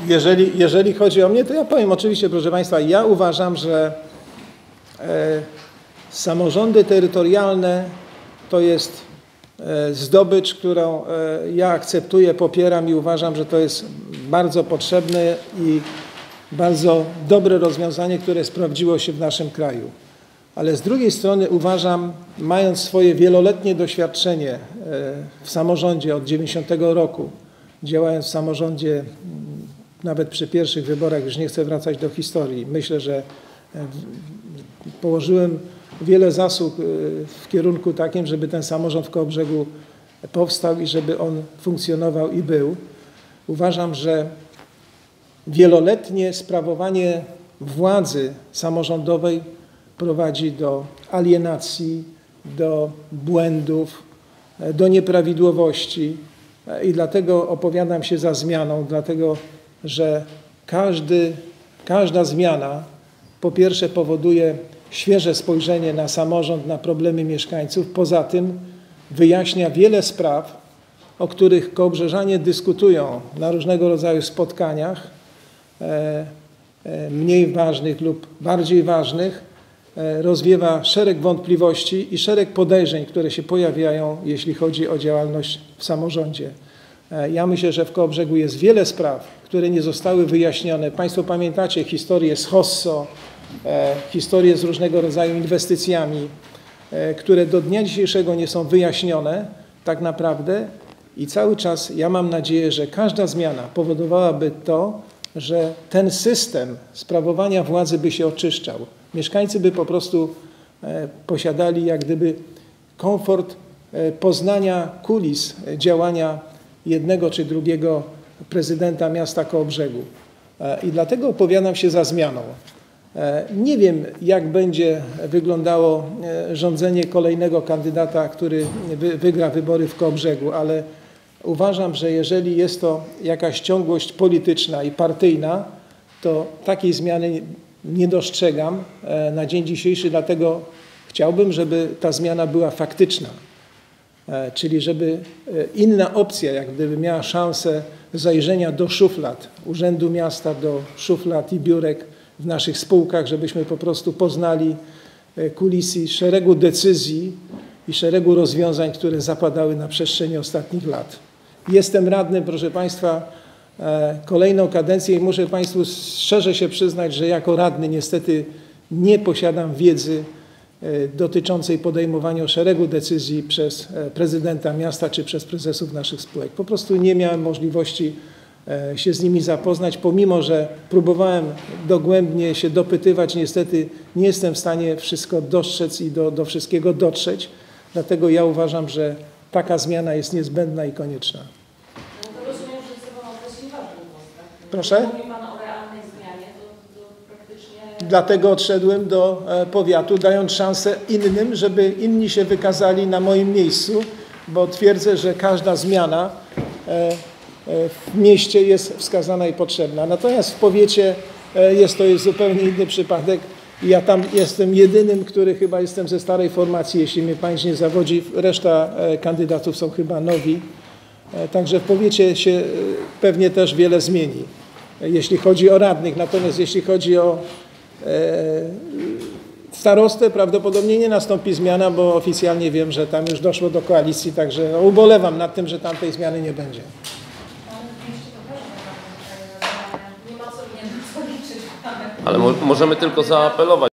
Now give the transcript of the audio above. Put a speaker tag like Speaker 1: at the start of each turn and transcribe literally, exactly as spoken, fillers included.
Speaker 1: Jeżeli, jeżeli chodzi o mnie, to ja powiem oczywiście, proszę Państwa, ja uważam, że e, samorządy terytorialne to jest e, zdobycz, którą e, ja akceptuję, popieram i uważam, że to jest bardzo potrzebne i bardzo dobre rozwiązanie, które sprawdziło się w naszym kraju. Ale z drugiej strony uważam, mając swoje wieloletnie doświadczenie w samorządzie od dziewięćdziesiątego roku, działając w samorządzie nawet przy pierwszych wyborach, już nie chcę wracać do historii, myślę, że położyłem wiele zasług w kierunku takim, żeby ten samorząd w Kołobrzegu powstał i żeby on funkcjonował i był. Uważam, że wieloletnie sprawowanie władzy samorządowej prowadzi do alienacji, do błędów, do nieprawidłowości i dlatego opowiadam się za zmianą, dlatego że każdy, każda zmiana po pierwsze powoduje świeże spojrzenie na samorząd, na problemy mieszkańców, poza tym wyjaśnia wiele spraw, o których kołbrzeżanie dyskutują na różnego rodzaju spotkaniach, mniej ważnych lub bardziej ważnych, rozwiewa szereg wątpliwości i szereg podejrzeń, które się pojawiają, jeśli chodzi o działalność w samorządzie. Ja myślę, że w Kołobrzegu jest wiele spraw, które nie zostały wyjaśnione. Państwo pamiętacie historię z Hosso, historię z różnego rodzaju inwestycjami, które do dnia dzisiejszego nie są wyjaśnione tak naprawdę i cały czas ja mam nadzieję, że każda zmiana powodowałaby to, że ten system sprawowania władzy by się oczyszczał. Mieszkańcy by po prostu posiadali jak gdyby komfort poznania kulis działania jednego czy drugiego prezydenta miasta Kołobrzegu. I dlatego opowiadam się za zmianą. Nie wiem, jak będzie wyglądało rządzenie kolejnego kandydata, który wygra wybory w Kołobrzegu, ale uważam, że jeżeli jest to jakaś ciągłość polityczna i partyjna, to takiej zmiany nie dostrzegam na dzień dzisiejszy, dlatego chciałbym, żeby ta zmiana była faktyczna, czyli żeby inna opcja jak gdyby miała szansę zajrzenia do szuflad Urzędu Miasta, do szuflad i biurek w naszych spółkach, żebyśmy po prostu poznali kulisy szeregu decyzji i szeregu rozwiązań, które zapadały na przestrzeni ostatnich lat. Jestem radnym, proszę Państwa, kolejną kadencję i muszę Państwu szczerze się przyznać, że jako radny niestety nie posiadam wiedzy dotyczącej podejmowania szeregu decyzji przez prezydenta miasta czy przez prezesów naszych spółek. Po prostu nie miałem możliwości się z nimi zapoznać, pomimo że próbowałem dogłębnie się dopytywać, niestety nie jestem w stanie wszystko dostrzec i do, do wszystkiego dotrzeć. Dlatego ja uważam, że taka zmiana jest niezbędna i konieczna.
Speaker 2: No to rozumiem, że chce Pan określić ważny głos, tak?
Speaker 1: Proszę?
Speaker 2: Mówi Pan o realnej zmianie, to, to praktycznie...
Speaker 1: Dlatego odszedłem do powiatu, dając szansę innym, żeby inni się wykazali na moim miejscu, bo twierdzę, że każda zmiana w mieście jest wskazana i potrzebna. Natomiast w powiecie jest to jest zupełnie inny przypadek. Ja tam jestem jedynym, który chyba jestem ze starej formacji, jeśli mnie pamięć nie zawodzi. Reszta kandydatów są chyba nowi. Także w powiecie się pewnie też wiele zmieni, jeśli chodzi o radnych. Natomiast jeśli chodzi o starostę, prawdopodobnie nie nastąpi zmiana, bo oficjalnie wiem, że tam już doszło do koalicji. Także no, ubolewam nad tym, że tam tej zmiany nie będzie.
Speaker 2: Nie ma co, nie ma co liczyć.
Speaker 3: Ale mo możemy tylko zaapelować.